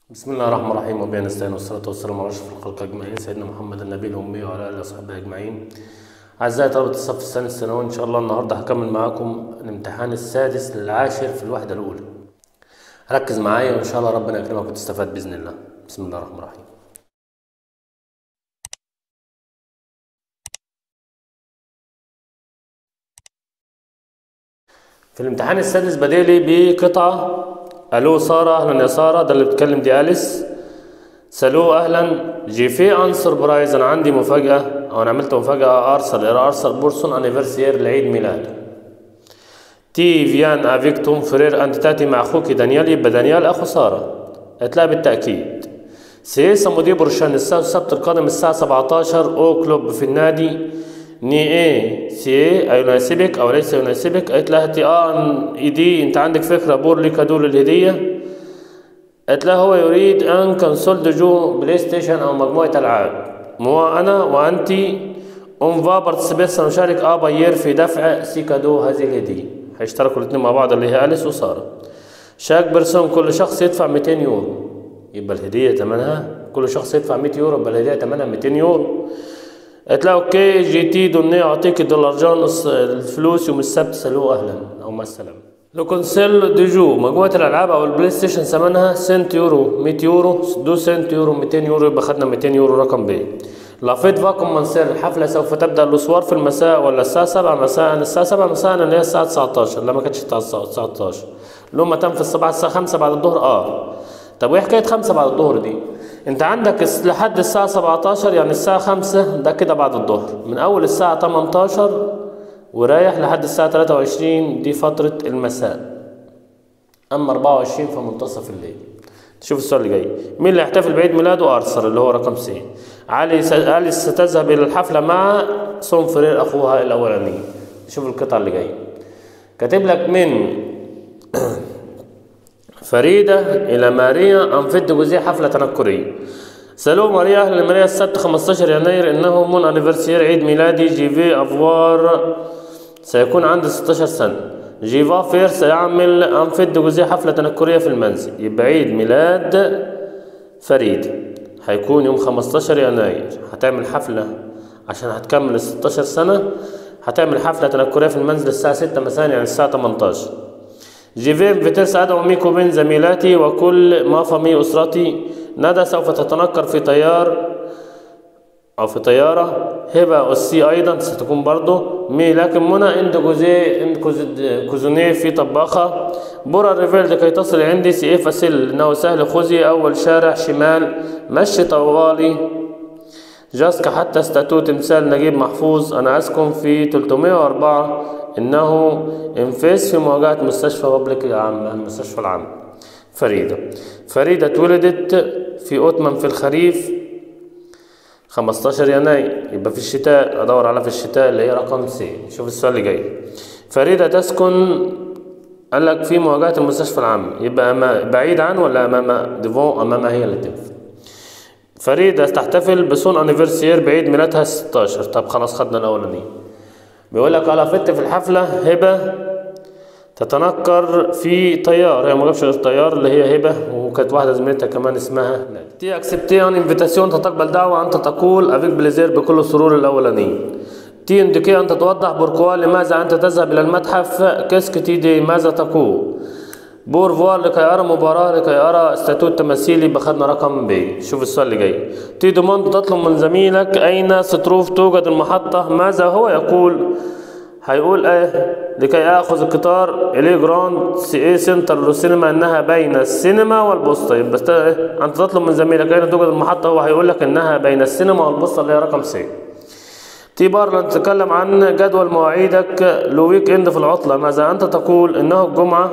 بسم الله الرحمن الرحيم، وبه نستعين، والصلاة والسلام على أشرف الخلق أجمعين، سيدنا محمد النبي الأمي وعلى آله وصحبه أجمعين. أعزائي طلبة الصف الثاني الثانوي، إن شاء الله النهاردة هكمل معاكم الامتحان السادس للعاشر في الوحدة الأولى. ركز معايا وإن شاء الله ربنا يكرمك وتستفاد بإذن الله. بسم الله الرحمن الرحيم. في الامتحان السادس بديلي بقطعة: ألو سارة، أهلا يا سارة، ده اللي بتكلم دي أليس. سلو أهلا. جي في أن سربرايز، أنا عندي مفاجأة أو أنا عملت مفاجأة. أرسل بورسون أنيفرسير لعيد ميلاده. تي فيان أفيك توم فرير، أنت تأتي مع أخوك دانيال، يبقى دانيال أخو سارة. هتلاقي بالتأكيد. سياسة مدير برشان السبت القادم الساعة 17 أو كلوب في النادي. ني ايه سي يناسبك او ليس يناسبك؟ قالت لها تي ايدي، انت عندك فكره بور لي كادو للهديه؟ قالت لها هو يريد ان كونسول دو جو بلاي ستيشن او مجموعه العاب. مو انا وانت اون فا بارتيسيبي، سنشارك باير في دفع سي كادو هذه الهديه. هيشتركوا الاثنين مع بعض اللي هي اليس وساره. شاك بيرسون، كل شخص يدفع 200 يورو، يبقى الهديه ثمنها كل شخص يدفع 100 يورو، يبقى الهديه ثمنها 200 يورو. قالت له اوكي جي تي دوني، اعطيك الدولار جان الفلوس يوم السبت. سلو اهلا او مع السلامه. لو كونسيل دي جو، مجموعه الالعاب او البلاي ستيشن ثمنها سنت يورو 100 يورو، دو سنت يورو 200 يورو، يبقى خدنا 200 يورو رقم ب. لافيت فاكم منسير، الحفله سوف تبدا الاسوار في المساء ولا الساعه 7 مساء؟ الساعه 7 مساء اللي هي الساعه 19، لا ما كانتش الساعه 19. لما تنفذ الصباح الساعه 5 بعد الظهر. طب وايه حكايه 5 بعد الظهر دي؟ انت عندك لحد الساعة 17، يعني الساعة 5 ده كده بعد الظهر، من أول الساعة 18 ورايح لحد الساعة 23 دي فترة المساء. أما 24 فمنتصف الليل. شوف السؤال اللي جاي: مين اللي يحتفل بعيد ميلاده؟ أرثر اللي هو رقم سي. علي ستذهب إلى الحفلة مع سون فرير أخوها الأولاني. شوف القطعة اللي جاية، كاتب لك من فريدة إلى ماريا أنفد جزية حفلة تنكرية. سلو ماريا، أهلا ماريا، السبت 15 يناير إنه مون أنيفرسير عيد ميلادي. جيفي أفوار، سيكون عندي 16 سنة. جيفا فير، سيعمل أنفد جزية حفلة تنكرية في المنزل. يبقى عيد ميلاد فريدة هيكون يوم 15 يناير. هتعمل حفلة عشان هتكمل 16 سنة، هتعمل حفلة تنكرية في المنزل الساعة 6 مساء، يعني الساعة 18. جيفين فيترس، أدعو ميكو بين زميلاتي وكل ما فمي أسرتي. ندى، سوف تتنكر في طيار أو في طيارة. هبة أسي أيضا ستكون برضو مي، لكن منى إند كوزوني في طباخة. برا ريفيل، لكي تصل عندي. سي فاسيل، إنه سهل، خذي أول شارع شمال، مشي طوالي. جاسكا، حتى ستاتو تمثال نجيب محفوظ. أنا أسكن في 304، إنه انفاس في مواجهة مستشفى بابليك العام، المستشفى العام. فريدة اتولدت في أوتمان في الخريف 15 يناير، يبقى في الشتاء. أدور على في الشتاء اللي هي رقم سي. شوف السؤال اللي جاي: فريدة تسكن، قال لك في مواجهة المستشفى العام، يبقى بعيد عن ولا أمام؟ ديفون، أمامها هي اللي تنفع. فريدة تحتفل بسون أنيفرسير بعيد ميلادها 16. طب خلاص خدنا الأولانية. بيقول لك على فت في الحفلة. هبة تتنكر في طيار، هي ما جابش غير طيار اللي هي هبة، وكانت واحدة زميلتها كمان اسمها نادي. تي اكسبتي ان انفيتاسيون، تقبل دعوة. أنت تقول افيك بليزير، بكل سرور الأولانية. تي انديكي، أنت توضح. بوركوا، لماذا أنت تذهب إلى المتحف. كاسك تي دي، ماذا تقول. بور فوار، لكي أرى مباراة، لكي أرى استاتوت تمثيلي، بخدنا رقم ب. شوف السؤال اللي جاي: تي دوموند، تطلب من زميلك أين ستروف توجد المحطة. ماذا هو يقول؟ هيقول لكي آخذ القطار إلي جراند سي سنتر للسينما، إنها بين السينما والبوسطة. يبقى أنت تطلب من زميلك أين توجد المحطة، هو هيقول لك إنها بين السينما والبوسطة اللي هي رقم سي. تي بار، تتكلم عن جدول مواعيدك لويك إند في العطلة. ماذا أنت تقول؟ إنه الجمعة.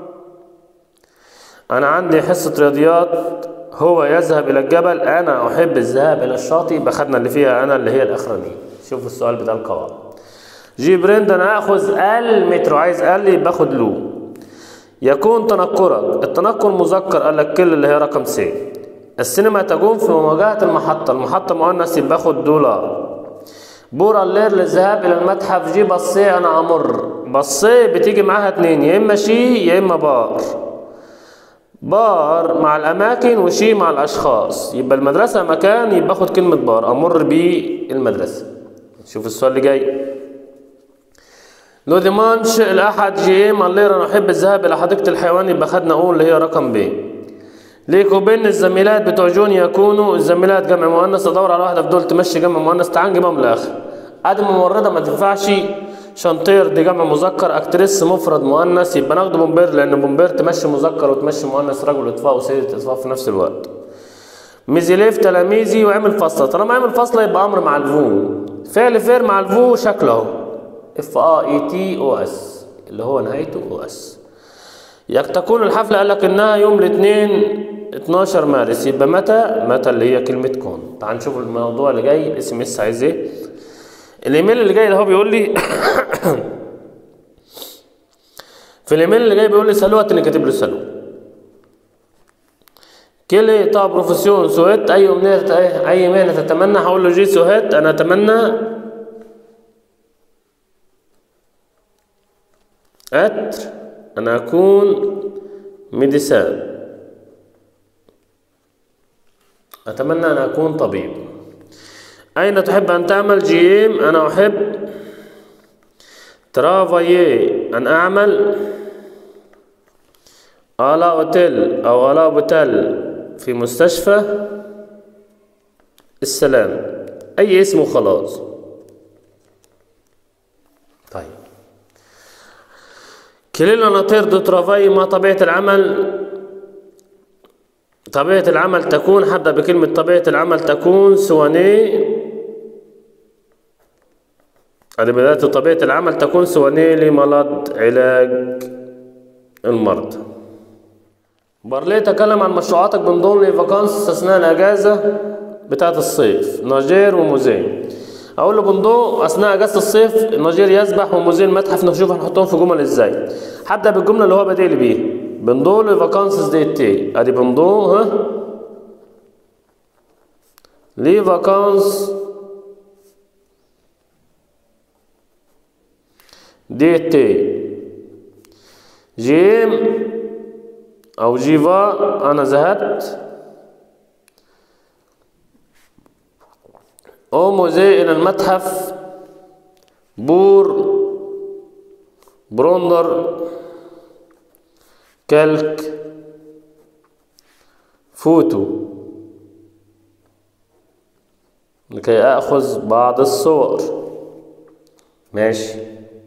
أنا عندي حصة رياضيات. هو يذهب إلى الجبل. أنا أحب الذهاب إلى الشاطئ. بخدنا اللي فيها أنا اللي هي الأخرانية. شوف السؤال بتاع القواعد. جي بريند، أنا آخذ المترو، عايز لي باخد لو. يكون تنكرك، التنكر مذكر، قال لك كل اللي هي رقم سي. السينما تقوم في مواجهة المحطة مؤنث، يبقى باخد دولار. بورا الليل، للذهاب إلى المتحف. جي بصي، أنا أمر. بصي بتيجي معاها اتنين، يا إما شي يا إما بار. بار مع الأماكن وشي مع الأشخاص، يبقى المدرسة مكان، يبقى أخد كلمة بار أمر بالمدرسة. شوف السؤال اللي جاي. لو ديمانش الأحد جيم الليرة نحب الذهاب إلى حديقة الحيوان، يبقى خدنا أقول اللي هي رقم ب. ليكو بين الزميلات بتوع جون يكونوا، الزميلات جمع مؤنث، أدور على واحدة في دول تمشي جمع مؤنث، تعال نجيبهم للآخر. عدم ممرضة ما تنفعش، شنطير دي جمع مذكر، أكتريس مفرد مؤنث، يبقى ناخده بومبير لأن بومبير تمشي مذكر وتمشي مؤنث، رجل إطفاء وسيدة إطفاء في نفس الوقت. ميزيليف تلاميذي وعمل فصلة، طالما عمل فصلة يبقى أمر مع الفو، فعل فير مع الفو شكله اهو FAETOS اللي هو نهايته OS. تكون الحفلة قال لك إنها يوم الاثنين 12 مارس، يبقى متى اللي هي كلمة كون. تعال نشوف الموضوع اللي جاي. SMS عايز ايه؟ الايميل اللي جاي ده هو بيقول لي في الايميل اللي جاي بيقول لي سالوت، اني كاتب له سالو. كيلي تا بروفيسيون سوهيت، اي مهنة تتمنى، هقول له جي سوهيت انا اتمنى أنا أكون ميديسان، أتمنى أن أكون طبيب. أين تحب أن تعمل؟ جيم أنا أحب ترافايي أن أعمل، على أوتيل أو على بوتيل في مستشفى السلام، أي اسم وخلاص. طيب كلنا نطير دو ترافاي، ما طبيعة العمل؟ طبيعة العمل تكون، حتى بكلمة طبيعة العمل تكون سواني، هذه بداية طبيعة العمل تكون سواني لمرض علاج المرض. بارلي تكلم عن مشروعاتك من ضمن الفاكانس أثناء الأجازة بتاعة الصيف، ناجير وموزين. اقول له بندو اثناء اجازه الصيف ناجير يسبح وموزين متحف، نشوف هنحطهم في جمل ازاي. هبدا بالجمله اللي هو بادئ لي بيها، بندو لي فاكانسز ديتي، ادي بندو لي فاكانس ديتي. جيم او جيفا انا ذهبت، أو موزي إلى المتحف، بروندر كالك فوتو لكي أخذ بعض الصور. ماشي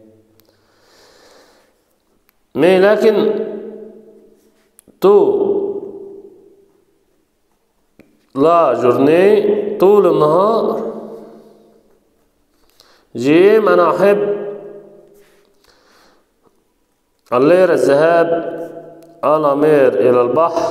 لكن لا جورني طول النهار. جيم أنا أحب اللير الذهاب، ألامير إلى البحر،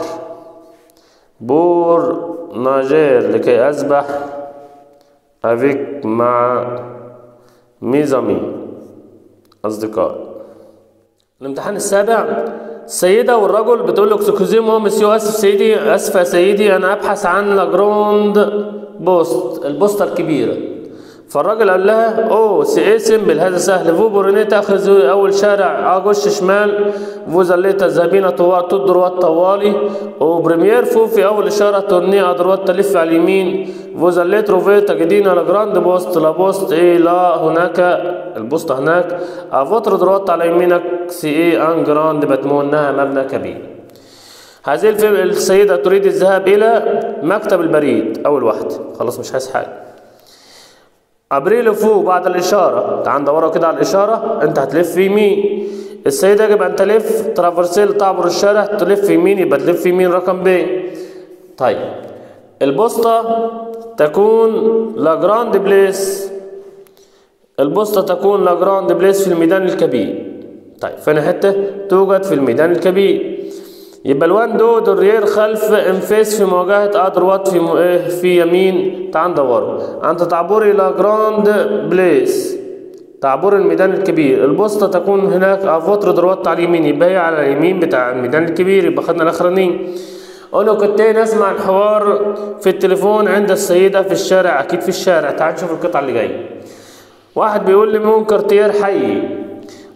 بور ناجير لكي أسبح، أفيك مع ميزامي أصدقاء. الامتحان السابع، السيدة والرجل بتقول له اكسكوزيمو مسيو، اسف سيدي، اسف يا سيدي انا ابحث عن لاجروند بوست، البوسطة الكبيرة. فالراجل قال لها اوه سي سيمبل، هذا سهل، فو بوريني تاخذ اول شارع اغش شمال، فو زليت تذهبين تدروات طوالي، وبريمير فو في اول اشاره تورني ادروات تلف على اليمين، فو زليت روفي تجدين لا جراند بوست، لا بوست ايه لا هناك البوسطه هناك، افوتر دروات على يمينك سي ايه ان جراند بتمو انها مبنى كبير. هذه السيده تريد الذهاب الى مكتب البريد، اول واحده خلاص مش عايز حاجه. ابريل فوق بعد الاشاره، تعال ندوروا كده على الاشاره، انت هتلف يمين، السيده يجب ان تلف ترافرسيل تعبر الشارع، تلف يمين يبقى تلف يمين رقم ب. طيب البوسطه تكون لا جراند بليس، البوسطه تكون لا جراند بليس في الميدان الكبير. طيب فين حته توجد في الميدان الكبير، يبقى الوان دو درير خلف انفيس في مواجهة ادروات في يمين. تعال ندوروا، انت تعبري الى جراند بليس، تعبر الميدان الكبير، البوسطة تكون هناك افوتر دروات على اليمين، يبقى هي على اليمين بتاع الميدان الكبير، يبقى خدنا الاخرانيين. قولوا كنت نسمع الحوار في التليفون عند السيدة في الشارع، اكيد في الشارع. تعال نشوف القطعة اللي جايه. واحد بيقول لي مون كارتير حي،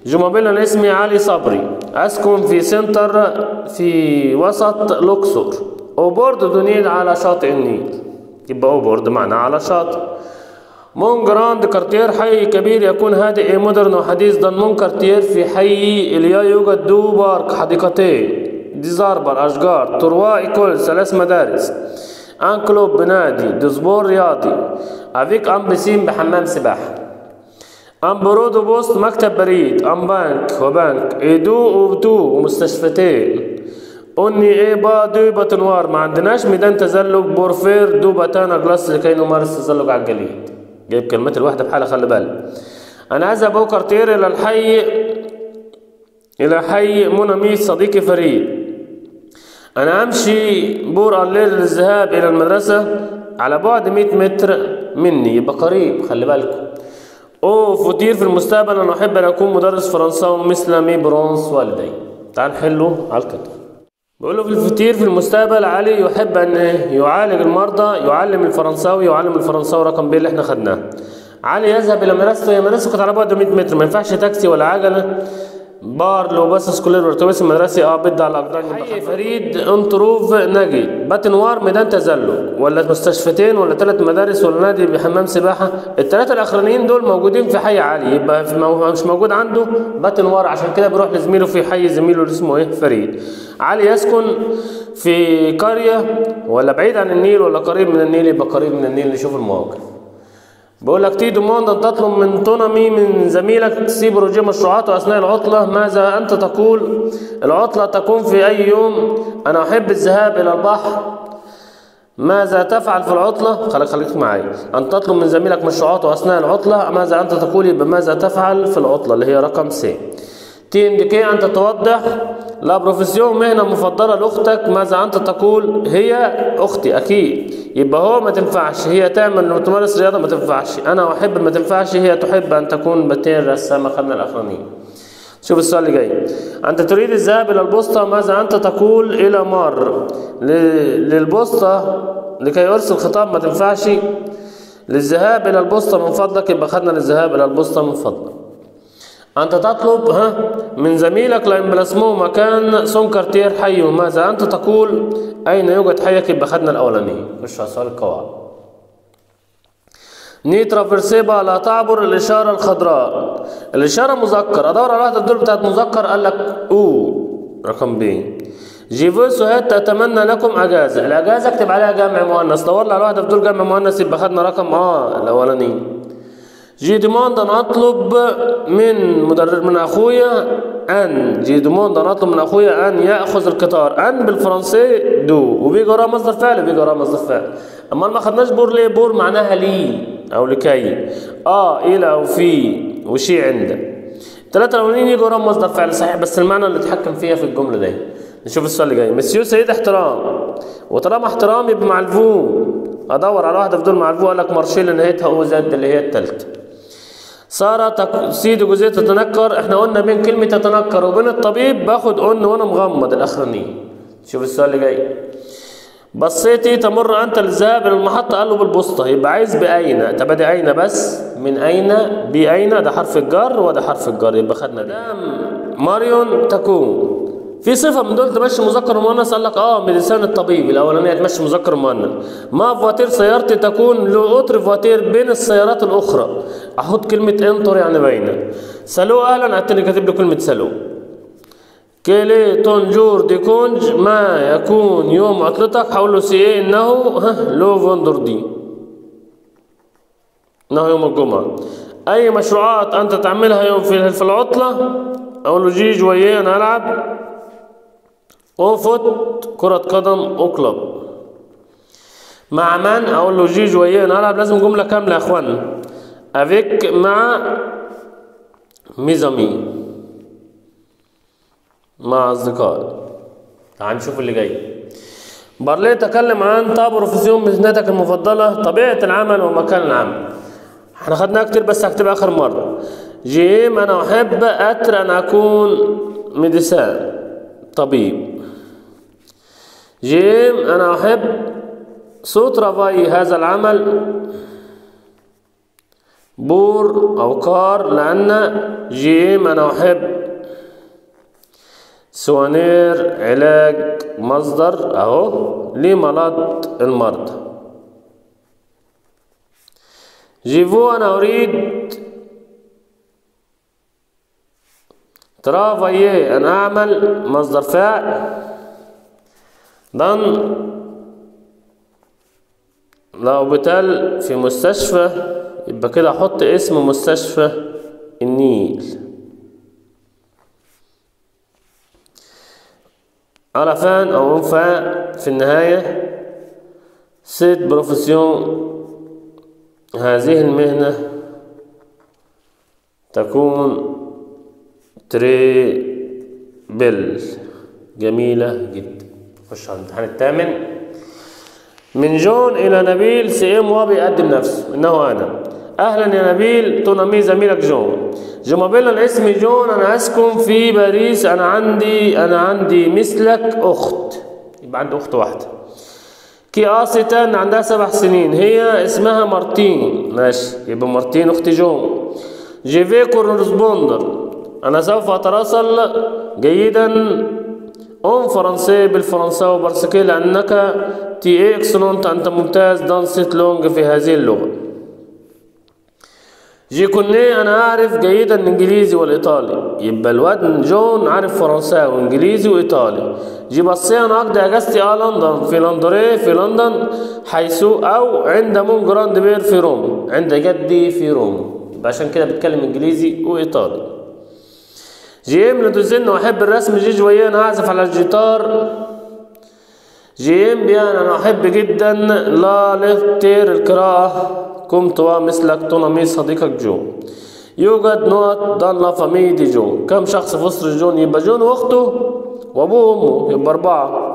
جمابيل أنا اسمي علي صبري، أسكن في سنتر في وسط الأقصر. أوبورد دونيل على شاطئ النيل، يبقى أوبورد معناه على شاطئ. مون جراند كارتير حي كبير يكون هادئ مودرن وحديث. دان مون كارتير في حي إليا يوجد دو بارك حديقتين، دي زاربر أشجار، تروا إيكول 3 مدارس، أن كلوب بنادي، دزبور رياضي، أفيك أم بسين بحمام سباحة، أم برودو بوست مكتب بريد، أم بنك وبنك، إيدو وبتو ومستشفيتين، أني إيه با دو باتنوار ما عندناش ميدان تزلج، بورفير دو باتانا جلاس لكي نمارس التزلج على الجليد. جايب كلمات الواحدة بحالة، خلي بالك. أنا أذهب أو كارتير إلى حي منامي صديقي فريد. أنا أمشي بور الليل للذهاب إلى المدرسة على بعد 100 متر مني، يبقى قريب، خلي بالكم. أو فطير في المستقبل أنا أحب أن أكون مدرس فرنساوي مثل مي برونس والدي. تعال نحله على الكتاب. بيقول له في الفطير في المستقبل علي يحب أن يعالج المرضى، يعلم الفرنساوي، يعلم الفرنساوي رقم ب اللي احنا خدناه. علي يذهب إلى مدرسته، هي مدرسته كانت على بعد 100 متر، ما ينفعش تاكسي ولا عجلة. بار لو باص سكولير والاتوبيس المدرسي بدي على الاقدام. حي فريد انطروف نجي، باتنوار ميدان تزلج، ولا مستشفيتين ولا 3 مدارس ولا نادي بحمام سباحه. الثلاثه الاخرانيين دول موجودين في حي علي، يبقى مش موجود عنده باتنوار، عشان كده بيروح لزميله في حي زميله اللي اسمه ايه فريد. علي يسكن في قريه ولا بعيد عن النيل ولا قريب من النيل، يبقى قريب من النيل. نشوف المواقف. بقول لك تي دوموند أن تطلب من تونامي من زميلك سي بروجي مشروعاته أثناء العطلة. ماذا أنت تقول؟ العطلة تكون في أي يوم؟ أنا أحب الذهاب إلى البحر. ماذا تفعل في العطلة؟ خليك معايا. أن تطلب من زميلك مشروعاته أثناء العطلة. ماذا أنت تقول؟ يبقى ماذا تفعل في العطلة اللي هي رقم سي. تي انديكي أنت توضح. لا بروفيسيون مهنة مفضلة لأختك. ماذا أنت تقول؟ هي أختي أكيد، يبقى هو ما تنفعش، هي تعمل تمارس رياضة ما تنفعش، أنا أحب ما تنفعش، هي تحب أن تكون بتين رسامة. خدنا الأخرانيين. شوف السؤال اللي جاي. أنت تريد الذهاب إلى البوسطة. ماذا أنت تقول؟ إلى مار للبوسطة لكي أرسل خطاب، ما تنفعش. للذهاب إلى البوسطة من فضلك، يبقى خدنا للذهاب إلى البوسطة من فضلك. أنت تطلب من زميلك لإمبلاسمو مكان سون كارتير حي. ماذا أنت تقول؟ أين يوجد حيك؟ يبقى خدنا الأولاني. خش على سؤال القواعد. ني ترافيرسيبا لا تعبر الإشارة الخضراء. الإشارة مذكر، أدور على واحدة الدول بتاعت مذكر، قال لك أو رقم ب. جيفو سهات تتمنى لكم أجازة. الأجازة اكتب عليها جمع مؤنث، دور لي على واحدة في دول جمع مؤنث، يبقى خدنا رقم الأولاني. جي دوموند أن أطلب من أخويا أن أخويا أن يأخذ القطار. أن بالفرنسي دو، وبيجي وراها مصدر فعل، أما ما خدناش بور ليه؟ بور معناها لي أو لكي، إلى أو في وشي عندك. 3 الأولانيين يجي وراهم مصدر فعل صحيح، بس المعنى اللي اتحكم فيها في الجملة دي. نشوف السؤال اللي جاي. مسيو سيد احترام، وطالما احترام يبقى مع الفو. أدور على واحدة في دول مع الفو، قال لك مارشيل نهايتها أو زاد اللي هي التالتة. سارة سيدي جزئية تتنكر. احنا قلنا بين كلمة تتنكر وبين الطبيب باخد وانا مغمض الأخرانيين. شوف السؤال اللي جاي. بصيتي تمر أنت للذهاب إلى المحطة، قال له بالبسطة، يبقى عايز بأين. طب ادي أين بس، من أين بأين، ده حرف الجر وده حرف الجر، يبقى خدنا ده. ماريون تكون في صفة من دول تمشي مذكر ومؤنث، قال لك من لسان الطبيب الأولانية تمشي مذكر ومؤنث. ما فواتير سيارتي تكون لو اوتر فواتير بين السيارات الأخرى. أحط كلمة انطر يعني بين. سالو أهلا، أتني كاتب له كلمة سالو. كيلي تونجور دي كونج، ما يكون يوم عطلتك، هقول له سي إنه لو فوندردي، إنه يوم الجمعة. أي مشروعات أنت تعملها يوم في العطلة؟ أقول له جي جوية أنا ألعب. أوفوت كرة قدم أو كلوب. مع من؟ أقول له جي جوية أنا ألعب. لازم جملة كاملة يا إخوانا. أفيك مع ميزامي، مع أصدقائي. تعال نشوف اللي جاي. بارليه تكلم عن بروفيسيون مهنتك المفضلة، طبيعة العمل ومكان العمل. احنا خدناها كتير بس هكتبها آخر مرة. جيم أنا أحب أن أكون ميديسان، طبيب. جيم أنا أحب صوت رافاي هذا العمل. بور أو كار، لأن جيم أنا أحب سوانير علاج مصدر أهو لمرض المرضى. جيفو أنا أريد ترافايي أنا أعمل مصدر فاعل. دان لو بتال في مستشفى يبقى كده أحط اسم مستشفى النيل. ألفان أو أنفا في النهاية سيت بروفيسيون، هذه المهنة تكون تريبل، جميلة جدا. خش على الامتحان الثامن. من جون إلى نبيل سيم وبيقدم نفسه، إنه أنا. أهلا يا نبيل، تونامي زميلك جون. جمابيلا الاسم جون، أنا أسكن في باريس، أنا عندي مثلك أخت، يبقى عندي أخت واحدة. كي آسيتان عندها 7 سنين، هي اسمها مارتين، ماشي يبقى مارتين أخت جون. جيفي كورسبوندر، أنا سوف أتواصل جيدا أون فرنسي بالفرنساوي بارسكي لأنك تي إكسلونت، أنت ممتاز. دانسيت لونج في هذه اللغة. جي كوني أنا أعرف جيدا الإنجليزي والإيطالي، يبقى الواد جون عارف فرنساوي وإنجليزي وإيطالي. جي بصي أنا أقضي أجازتي لندن، في لندري في لندن، حيث أو عند مون جراند بير في روم، عند جدي في روم، يبقى عشان كده بتكلم إنجليزي وإيطالي. جي إم لدوزين وأحب الرسم. جي جوية أنا أعزف على الجيتار. جي إم بيان أنا أحب جدا لا لتير القراءة. كنت مثلك تونامي صديقك جون. يوجد نقط دان لا فامي دي جون، كم شخص في أسرة جون؟ يبقى جون وأخته وأبوه وأمه، يبقى 4.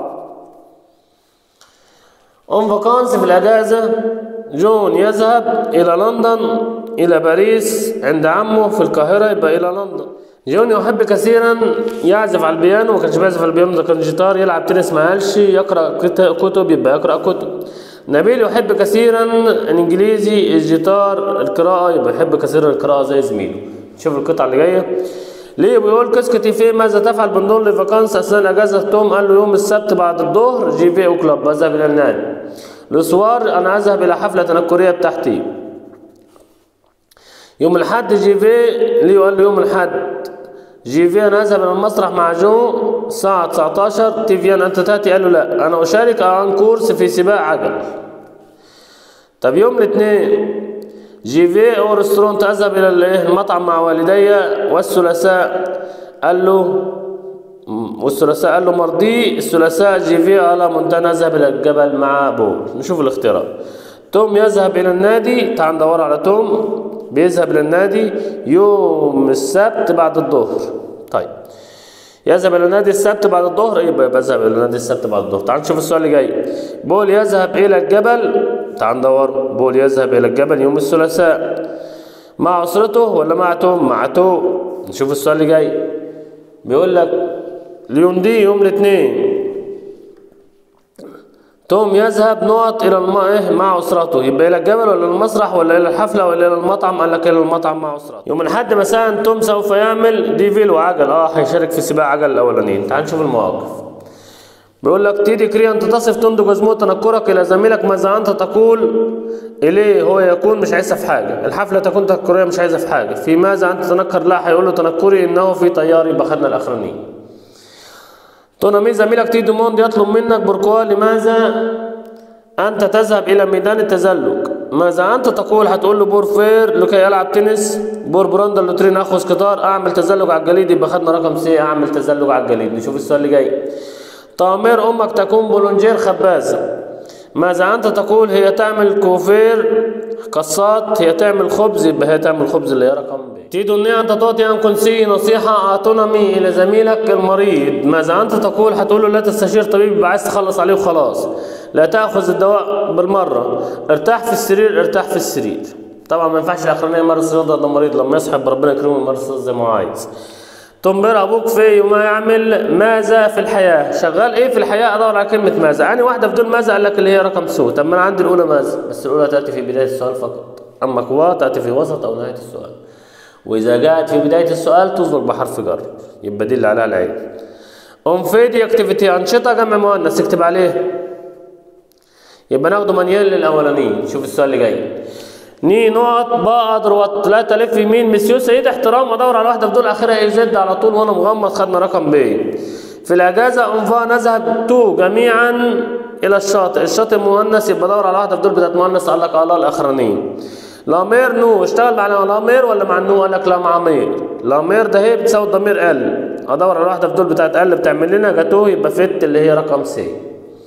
أون فاكانس في الأجازة، جون يذهب إلى لندن إلى باريس عند عمه في القاهرة، يبقى إلى لندن. جون يحب كثيرا يعزف على البيانو، ما كانش بيعزف على البيانو ده كان جيتار. يلعب تنس ما قالش. يقرأ كتب، يبقى يقرأ كتب. نبيل يحب كثيرا الانجليزي، الجيتار، القراءة، يبقى يحب كثيرا القراءة زي زميله. شوف القطعة اللي جاية. ليه بيقول كسكتي في ماذا تفعل بندون لفاكانس أثناء الأجازة؟ توم قال له يوم السبت بعد الظهر جي في أو كلاب، أذهب إلى النادي. لسوار أنا أذهب إلى حفلة تنكرية بتاعتي. يوم الأحد جي في ليه قال له يوم الأحد جي في أنا أذهب إلى المسرح مع جو الساعة 19. تيفيان أنت تأتي؟ قال له لا، أنا أشارك عن كورس في سباق عجل. طب يوم الاثنين جي في أو ريستورانت أذهب إلى المطعم مع والدي. والثلاثاء قال له مرضي. الثلاثاء جي في على مونتانا أذهب إلى الجبل مع بول. نشوف الاختيارات. توم يذهب إلى النادي، تعال ندور على توم. بيذهب إلى النادي يوم السبت بعد الظهر. طيب يذهب إلى النادي السبت بعد الظهر، يبقى بذهب إلى النادي السبت بعد الظهر. تعال نشوف السؤال اللي جاي. بول يذهب إلى الجبل، تعال ندور. بول يذهب إلى الجبل يوم الثلاثاء مع أسرته ولا مع توم؟ مع توم. نشوف السؤال اللي جاي. بيقول لك اليوم دي يوم الاثنين. توم يذهب نقط إلى مع أسرته، يبقى إلى الجبل ولا المسرح ولا إلى الحفلة ولا إلى المطعم؟ قال لك إلى المطعم مع أسرته. يوم الأحد مساء توم سوف يعمل ديفيل وعجل، هيشارك في سباق عجل الأولانيين. تعال نشوف المواقف. بيقول لك تيدي كري أنت تصف تندج أزمو تنكرك إلى زميلك، ماذا أنت تقول إليه؟ هو يكون مش عايزة في حاجة. الحفلة تكون تنكرية مش عايزة في حاجة. في ماذا أنت تنكر؟ لا، هيقول له تنكري إنه في طياري. يبقى خدنا الأخرانيين. تونامي زميلك تيدو موند يطلب منك بركوا لماذا أنت تذهب إلى ميدان التزلج. ماذا أنت تقول؟ هتقول له بورفير لكي يلعب تنس. بور براندر لوترين أخذ قطار. أعمل تزلج على الجليد، يبقى خدنا رقم سي أعمل تزلج على الجليد. نشوف السؤال اللي جاي. طامر أمك تكون بولونجير خبازة. ماذا أنت تقول؟ هي تعمل كوفير قصات. هي تعمل خبز، يبقى هي تعمل خبز اللي هي رقم ب. تيدوني أنت تعطي أن كنسي نصيحة أعطونمي إلى زميلك المريض. ماذا أنت تقول؟ هتقول له لا تستشير طبيب، يبقى عايز تخلص عليه وخلاص. لا تأخذ الدواء بالمرة. ارتاح في السرير، ارتاح في السرير. طبعا ما ينفعش الأخرانية يمارس رياضة ده مريض، لما يصحب ربنا يكرمه يمارس زي ما هو عايز. تنبر أبوك في وما يعمل ماذا في الحياة؟ شغال إيه في الحياة؟ أدور على كلمة ماذا. يعني واحدة في دول ماذا؟ قال لك اللي هي رقم سو. طب ما أنا عندي الأولى ماذا، بس الأولى تأتي في بداية السؤال فقط. أما كوا تأتي في وسط أو نهاية السؤال، وإذا جاءت في بداية السؤال تسبق بحرف جر، يبقى دي اللي عليها العين. أنفيدي أكتيفيتي أنشطة جمع مؤنث، اكتب عليه. يبقى ناخده مانيال للأولانيين. شوف السؤال اللي جاي. ني نقط با أدروت لا تلف يمين مسيو سيد احترام، أدور على واحدة في دول آخرها إيه زد على طول وأنا مغمض، خدنا رقم ب. في الأجازة أنفا نذهب تو جميعا إلى الشاطئ، الشاطئ مؤنث يبقى دور على واحدة في دول بتاعت مؤنث، قال لك الله الأخرانيين. لامير نو اشتغل مع لامير ولا مع النو؟ قال لك لا مع مير. لامير ده هي بتساوي الضمير ال، أدور على واحدة في دول بتاعت ال بتعمل لنا جاتوه، يبقى فت اللي هي رقم سي.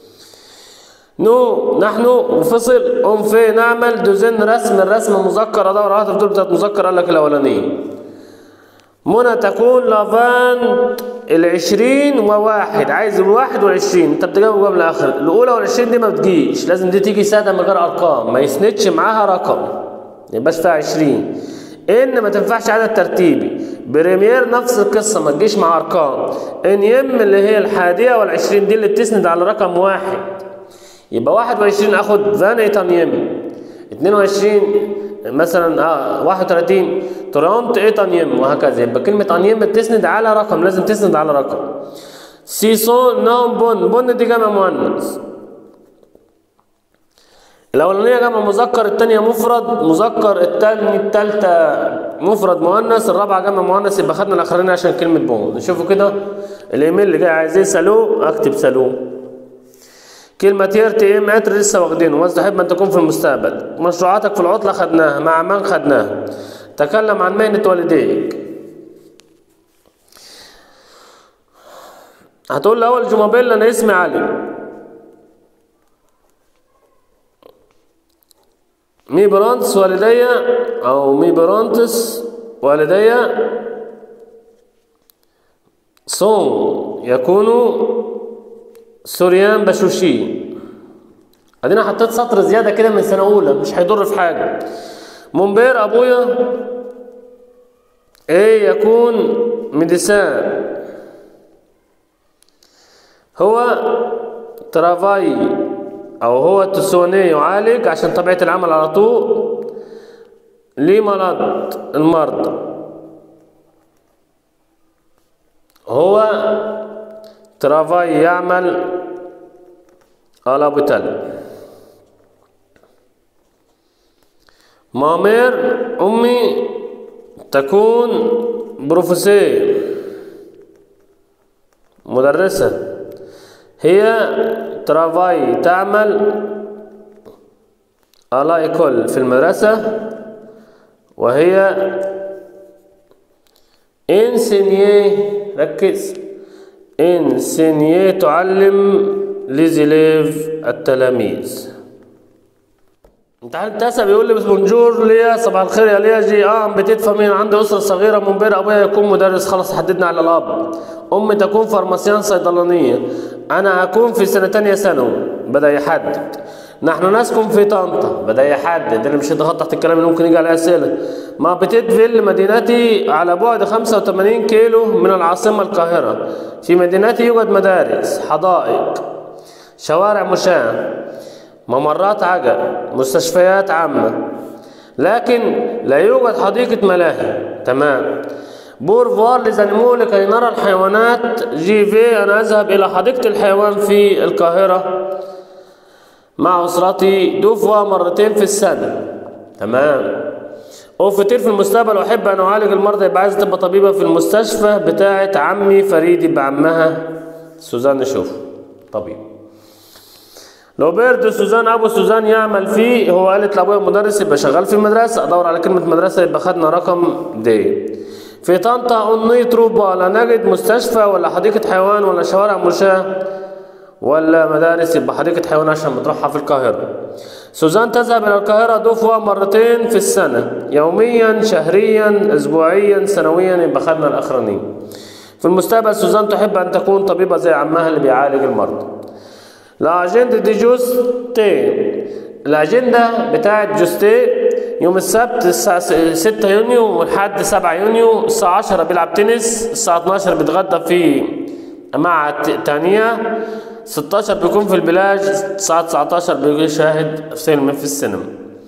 نو نحن وفصل أم في نعمل دوزين رسم، الرسم مذكر أدور على واحدة في دول بتاعت مذكر، قال لك الأولانية. منى تكون لافان 20 و1، عايز 21 انت بتجاوب جمله اخر. الاولى وال20 دي ما بتجيش، لازم دي تيجي ساده من غير ارقام، ما يسندش معاها رقم، ما يبقاش فيها 20. ان ما تنفعش عدد ترتيبي. بريمير نفس القصه ما تجيش مع ارقام. ان يم اللي هي الحادية وال20 دي اللي بتسند على رقم 1، يبقى 21 اخد فان ايتان يم. 22 مثلا 31 ترونت ايتان يم، وهكذا. يبقى كلمة ان يم بتسند على رقم، لازم تسند على رقم. سيسون نوم بن دي جمع مؤنث. الأولانية جمع مذكر، الثانية مفرد مذكر، الثالثة مفرد مؤنث، الرابعة جمع مؤنث، يبقى خدنا الأخرانية عشان كلمة بون. نشوفوا كده الإيميل اللي جاي عايز ايه. سالو، أكتب سالو. كلمة يرتي ام اتر لسه واخدينه، وتحب ان تكون في المستقبل. مشروعاتك في العطلة خدناها، مع من خدناها. تكلم عن مهنة والديك. هتقول لأول جمابيل أنا اسمي علي. مي برانتس والدي أو مي برانتس والدي صوم يكونوا سوريان بشوشي. ادينا حطيت سطر زياده كده من سنه اولى، مش هيضر في حاجه. منبير ابويا ايه يكون ميديسان، هو ترافاي او هو تسوني يعالج عشان طبيعه العمل على طول. ليه مرض المرضى، هو ترافاي يعمل على بتل. مامير أمي تكون بروفيسور مدرسة، هي ترافاي تعمل على إيكول في المدرسة، وهي إنسينيي، ركز، إنسينيي تعلم ليزيليف التلاميذ. امتحان التاسع بيقول لي بونجور ليا، صباح الخير يا ليا، جي بتدفى مين؟ عندي أسرة صغيرة. منبر أبويا يكون مدرس، خلاص حددنا على الأب. أمي تكون فارماسيان صيدلانية. أنا أكون في سنة تانية ثانوي، بدأ يحدد. نحن نسكن في طنطا، بدأ يحدد. أنا مش هضغط تحت الكلام اللي ممكن يجي على أسئلة. ما بتدفل مدينتي على بعد 85 كيلو من العاصمة القاهرة. في مدينتي يوجد مدارس، حدائق، شوارع مشاة، ممرات عجل، مستشفيات عامة، لكن لا يوجد حديقة ملاهي. تمام. بورفوار لزانيمو لكي نرى الحيوانات. جي في أنا أذهب إلى حديقة الحيوان في القاهرة مع أسرتي. دوفوا مرتين في السنة. تمام. أوفتير في المستقبل أحب أن أعالج المرضى، يبقى عايزة تبقى طبيبة في المستشفى بتاعة عمي فريد، يبقى عمها سوزان. نشوف طبيب. لوبيرد سوزان أبو سوزان يعمل فيه، هو قالت لأبويا مدرس يبقى شغال في المدرسة، أدور على كلمة مدرسة يبقى خدنا رقم دي. في طنطا أني تروبا لا نجد مستشفى ولا حديقة حيوان ولا شوارع مشاة ولا مدارس، يبقى حديقة حيوان عشان بتروحها في القاهرة. سوزان تذهب إلى القاهرة دوفوا مرتين في السنة، يوميا، شهريا، أسبوعيا، سنويا، يبقى خدنا الأخرانيين. في المستقبل سوزان تحب أن تكون طبيبة زي عمها اللي بيعالج المرضى. الأجندة دي جوستي، الأجندة بتاعت جوستي يوم السبت الساعة 6 يونيو لحد 7 يونيو، الساعة 10 بيلعب تنس، الساعة 12 بيتغدى في مع تانية، 16 بيكون في البلاج، الساعة 19 بيشاهد فيلم في السينما.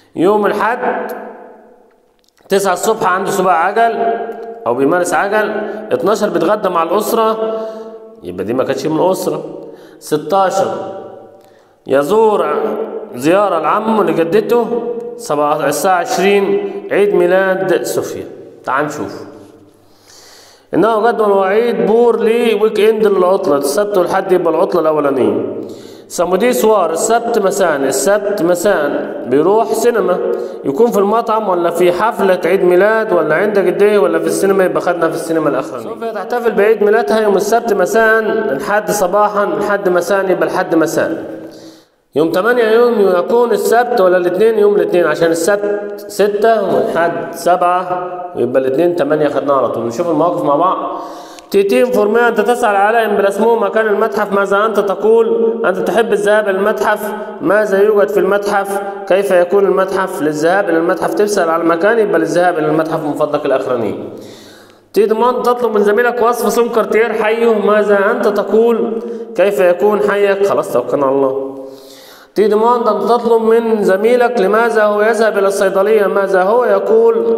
يوم الحد 9 الصبح عنده سباق عجل او بيمارس عجل. 12 بيتغدى مع الاسرة، يبقى دي ما كانتش من الاسرة. 16 يزور زيارة لعمه لجدته. الساعة 20 عيد ميلاد صوفيا. تعال نشوف. إنه جدول وعيد بور لي ويك إند للعطلة، السبت والحد يبقى العطلة الأولانية. سامودي سوار السبت مساء بيروح سينما، يكون في المطعم ولا في حفلة عيد ميلاد ولا عند جديه ولا في السينما، يبقى خدنا في السينما الأخرانية. صوفيا تحتفل بعيد ميلادها يوم السبت مساء، الحد صباحا، الحد مساء يبقى الحد مساء. يوم 8 يوم يكون السبت ولا الاثنين؟ يوم الاثنين، عشان السبت 6 والحد 7 ويبقى الاثنين 8 خدناها على طول. نشوف المواقف مع بعض. تيتين فورميا، أنت تسأل علائم بالاسمه مكان المتحف، ماذا أنت تقول؟ أنت تحب الذهاب إلى المتحف، ماذا يوجد في المتحف؟ كيف يكون المتحف؟ للذهاب إلى المتحف تسأل على المكان، يبقى للذهاب إلى المتحف من فضلك الأخراني. تيدمان، تطلب من زميلك وصف سم كارتير حيه، ماذا أنت تقول؟ كيف يكون حيك؟ خلاص توكلنا على الله. تيدمان، أن تطلب من زميلك لماذا هو يذهب إلى الصيدلية، ماذا هو يقول؟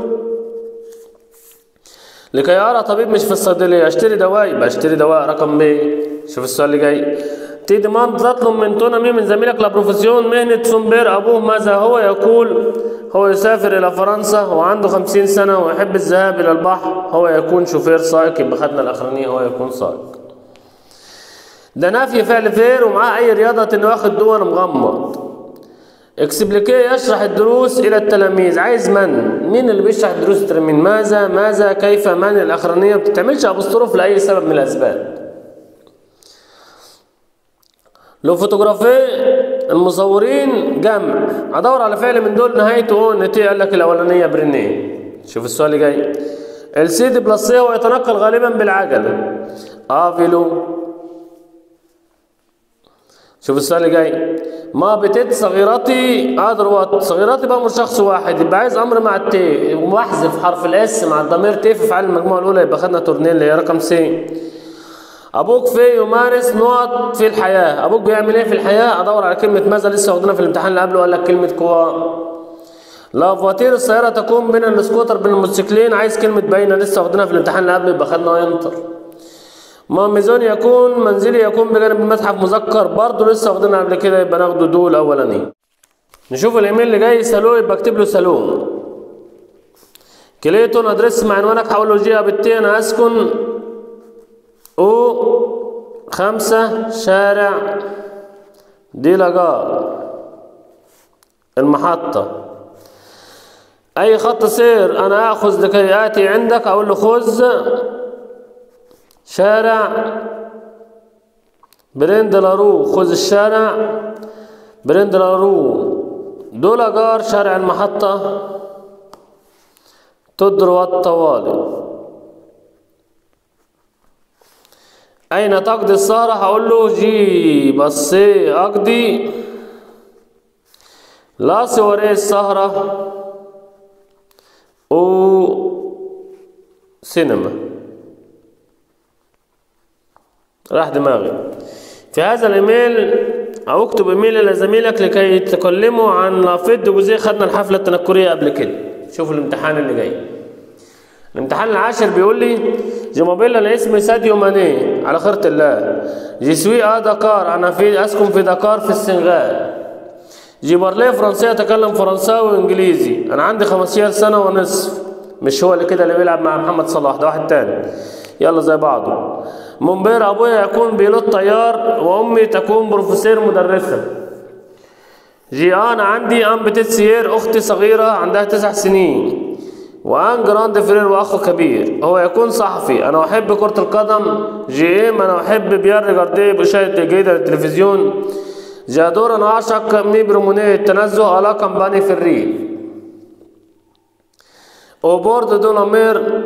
لكي أرى طبيب مش في الصيدلية، أشتري دواء، يبقى أشتري دواء رقم ب. شوف السؤال اللي جاي. تيدمان، تطلب من تونامي من زميلك لبروفيسيون مهنة سومبير أبوه، ماذا هو يقول؟ هو يسافر إلى فرنسا وعنده 50 سنة ويحب الذهاب إلى البحر، هو يكون شوفير سائق، يبقى خدنا الأخرانية هو يكون سائق. ده نفي فعل فير ومعاه أي رياضة إنه واخد دول مغمض. اكسبليكي، يشرح الدروس إلى التلاميذ، عايز مين اللي بيشرح الدروس للتلاميذ؟ ماذا كيف من الأخرانية، ما بتتعملش أبوستروف لأي سبب من الأسباب. لو فوتوغرافي المصورين جمع، أدور على فعل من دول نهايته أو نتي، قال لك الأولانية برينيه. شوف السؤال اللي جاي. السيدي بلاسيه ويتنقل غالبا بالعجلة، فيلو. شوف السؤال اللي جاي. ما بتت صغيرتي ادروات، صغيرتي بقى مش شخص واحد، يبقى عايز امر مع التي واحذف حرف الاس مع الضمير تي في فعل المجموعه الاولى، يبقى خدنا تورنيل اللي هي رقم سي. ابوك في يمارس نقط في الحياه، ابوك بيعمل ايه في الحياه؟ ادور على كلمه ماذا، لسه واخدينها في الامتحان اللي قبله، قال لك كلمه كوا. لا فواتير السياره تكون بين السكوتر بين الموتوسيكلين، عايز كلمه بين، لسه واخدينها في الامتحان اللي قبله، يبقى خدنا ينطر. ما ميزون يكون منزلي يكون بجانب المتحف مذكر، برضه لسه واخدينها قبل كده، يبقى ناخده دول الاولاني. نشوف الايميل اللي جاي. سالو، يبقى اكتب له سالو. كليتون، ادرس مع عنوانك، هقول له جي بالتي، انا اسكن O5 شارع دي لاجار المحطة. اي خط سير انا اخذ لكي اتي عندك، اقول له خذ شارع بريندلارو، خذ الشارع بريندلارو. دولاجار شارع المحطة، تدرو الطوالي. أين تقضي السهرة؟ هقول له جي بصي أقضي لا سوري السهرة سينما. راح دماغي. في هذا الايميل او اكتب ايميل الى زميلك لكي تكلمه عن لافيت جوزيه، خدنا الحفله التنكريه قبل كده. شوفوا الامتحان اللي جاي. الامتحان العاشر بيقول لي جيموبيل، انا اسمي ساديو ماني على خيرة الله. جيسوي دكار، انا اسكن في دكار في السنغال. جيبرلي فرنسي، اتكلم فرنساوي وانجليزي، انا عندي 15 سنه ونصف. مش هو اللي كده اللي بيلعب مع محمد صلاح، ده واحد تاني، يلا زي بعضه. منبير، ابويا يكون بيلوت طيار وامي تكون بروفيسور مدرسه. انا عندي بتتسير، اختي صغيره عندها 9 سنين. وان جراند فرير، واخو كبير، هو يكون صحفي. انا احب كره القدم. انا احب بيار جارديه بشاهد جيده للتلفزيون. جادور، انا اعشق ميبرمونيه التنزه على كمباني في الريف. اوبورد دولامير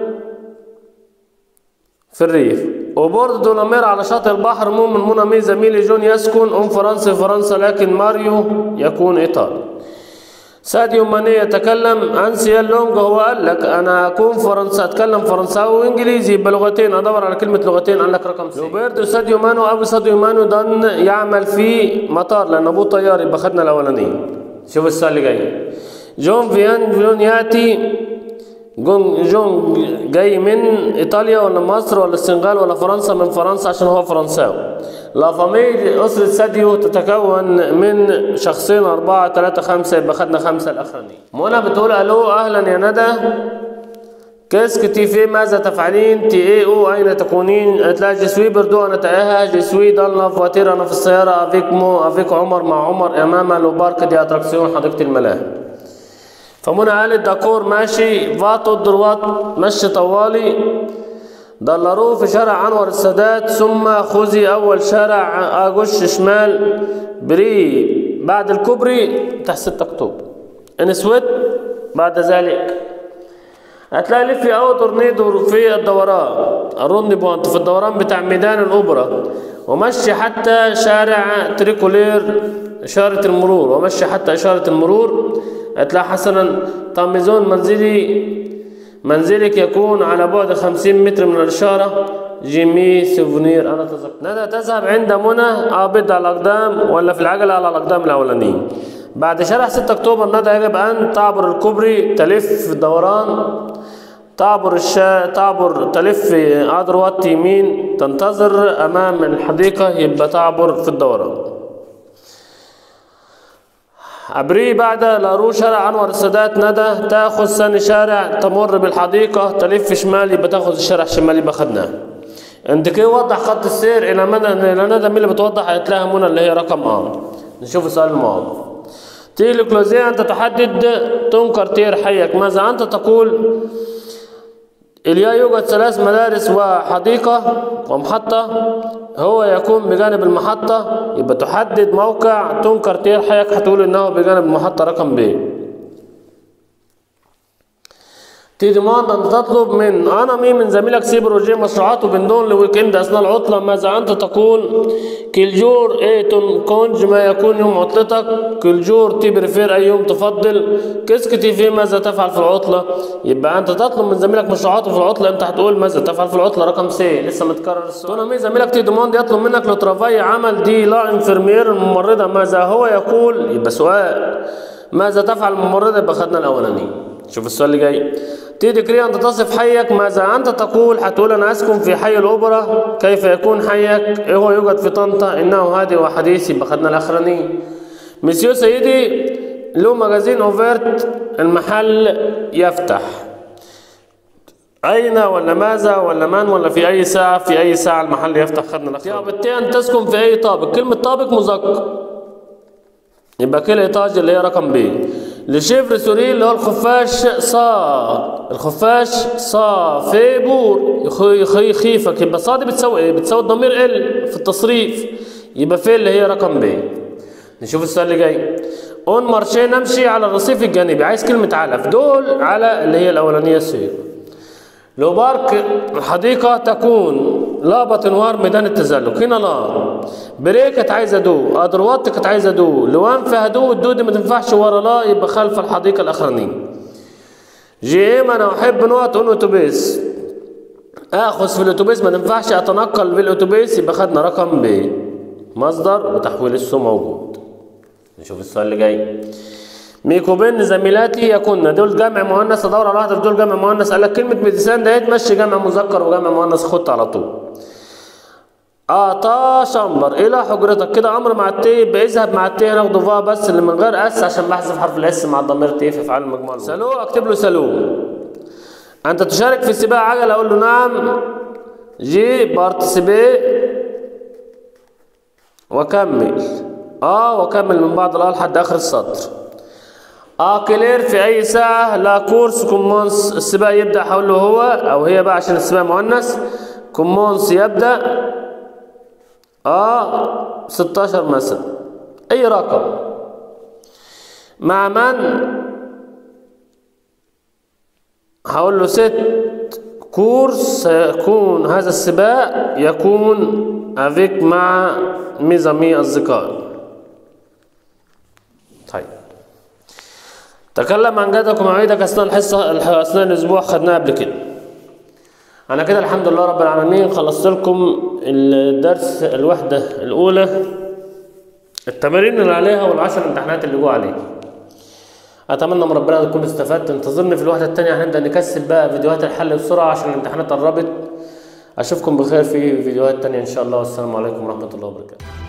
في الريف. وبورد دولامير على شاطئ البحر. من منامي زميلي جون يسكن فرنسا، لكن ماريو يكون ايطالي. ساديو ماني يتكلم انسيا لونج، هو قال لك انا اكون اتكلم فرنساوي وانجليزي بلغتين، ادور على كلمه لغتين، قال لك رقم 6. روبرتو ساديو مانو، ابو ساديو مانو دان يعمل في مطار لان ابوه طيار، يبقى خدنا الاولانيه. شوف السؤال اللي جاي. جون فيونياتي. جون جاي من ايطاليا ولا مصر ولا السنغال ولا فرنسا؟ من فرنسا عشان هو فرنساوي. لا فاميليا أسرة ساديو تتكون من شخصين 4 3 5، يبقى خدنا 5 الأخرانيين. منى بتقول ألو أهلا يا ندى. كيسك تي في ماذا تفعلين؟ تي اي او أين تكونين؟ قالت لها جسوي بردو أنا تايها، جسوي دان لا فواتير أنا في السيارة، أفيك عمر مع عمر أمام لو بارك دي أتراكسيون حديقة الملاهي. فمنى قالت داكور ماشي، فاتو دروات مشي طوالي، دلروه في شارع أنور السادات، ثم خذي أول شارع أجوش شمال بري بعد الكوبري تحت 6 أكتوبر. انسود بعد ذلك هتلاقي لفي أو تورنيدو في الدوران الروندي بوانت في الدوران بتاع ميدان الأوبرا، ومشي حتى شارع تريكولير إشارة المرور، ومشي حتى إشارة المرور. هتلاقي حسنا طامزون منزلك يكون على بعد 50 متر من الإشارة. جيمي سوفونير أنا تذكر. ندى تذهب عند منى بدء على الأقدام ولا في العجلة على الأقدام الأولانية. بعد شارع 6 أكتوبر ندى يجب أن تعبر الكوبري، تلف في الدوران، تعبر تلف أدروات يمين، تنتظر أمام الحديقة، يبقى تعبر في الدوران. عبري بعد لارو شارع أنور السادات ندى تاخذ ثاني شارع، تمر بالحديقة، تلف شمال، يبقى تاخذ الشارع الشمالي، يبقى خدناه. انت كده وضح خط السير إلى ندى. مين اللي بتوضح؟ قالت لها منى اللي هي رقم نشوف السؤال الماضي. تيجي كلوزيه أنت تحدد تنكر تير حيك، ماذا أنت تقول؟ إليا يوجد 3 مدارس وحديقة ومحطة، هو يكون بجانب المحطة، يبقى تحدد موقع تنكر تير حيك، هتقول إنه بجانب المحطة رقم ب. تيجي أن تطلب من من زميلك سي بروجي مشروعاته بندون لويك إند أثناء العطلة، ماذا أنت تقول؟ كل ايتون كونج ما يكون يوم عطلتك، كل تي بريفير أي يوم تفضل، كسكتي في ماذا تفعل في العطلة، يبقى أنت تطلب من زميلك مشروعاته في العطلة، أنت هتقول ماذا تفعل في العطلة رقم سي، لسه متكرر السؤال. زميلك تي دوموند يطلب منك لترافاي عمل دي لا انفيرمير الممرضة، ماذا هو يقول؟ يبقى سؤال ماذا تفعل الممرضة، يبقى خدنا الأولاني. شوف السؤال اللي جاي. تيجي كري أنت تصف حيك، ماذا أنت تقول؟ هتقول أنا أسكن في حي الأوبرا. كيف يكون حيك؟ إيه هو يوجد في طنطا، إنه هادئ وحديث، يبقى خدنا الأخراني. مسيو سيدي له مجازين أوفرت المحل يفتح. أين ولا ماذا ولا من ولا في أي ساعة؟ في أي ساعة المحل يفتح، خدنا الأخراني. بالتالي أن تسكن في أي طابق، كلمة طابق مذكر، يبقى كل إيطاج اللي هي رقم ب. لشيفر سوري اللي هو الخفاش الخفاش في بور خيفك، يبقى صاد بتساوي ايه؟ بتساوي الضمير ال في التصريف، يبقى في اللي هي رقم ب. نشوف السؤال اللي جاي. اون مارشي نمشي على الرصيف الجانبي، عايز كلمة على في دول على اللي هي الأولانية سير. لو بارك الحديقة تكون لا تنوار ميدان التزلج، هنا لا بريك كانت عايزه دو، ادروات كانت عايزه دو، لوان فيها دو، الدو دي ما تنفعش ورا لا، يبقى خلف الحديقه الاخرانيه. جي ام انا احب نقط اون اتوبيس، اخذ في الاتوبيس ما تنفعش اتنقل بالاتوبيس، يبقى خدنا رقم ب. مصدر وتحويل السو موجود. نشوف السؤال اللي جاي. ميكوبين زميلاتي يكون دول جمع مؤنث، ادور على واحده في دول جمع مؤنث، قال لك كلمه ميديسان ده تمشي جمع مذكر وجمع مؤنث، خط على طول. شمبر الى حجرتك، كده امر مع التي، يبقى اذهب مع التي ناخده فا بس اللي من غير اس عشان بحذف حرف الاس مع الضمير تي في افعال المجموعه. سالو اكتب له سالو. انت تشارك في سباق عجل، اقول له نعم. جي بارتيسيبي وكمل وكمل من بعض لحد اخر السطر. كلير في اي ساعه، لا كورس كومونس السباق يبدا، هقول له هو او هي بقى عشان السباق مؤنث، كومونس يبدا 16 مثلا اي رقم. مع من هقول له 6 كورس، سيكون هذا السباق يكون افيك مع ميزامي اصدقائي. طيب تكلم عن جدك ومواعيدك اثناء الحصه اثناء الاسبوع، خدناها قبل كده. انا كده الحمد لله رب العالمين خلصت لكم الدرس الوحده الاولى، التمارين اللي عليها وال10 امتحانات اللي جوا عليها. اتمنى من ربنا تكون استفدت. انتظرني في الوحده التانية، هنبدا نكثف بقى فيديوهات الحل بسرعه عشان الامتحانات قربت. اشوفكم بخير في فيديوهات تانية ان شاء الله، والسلام عليكم ورحمه الله وبركاته.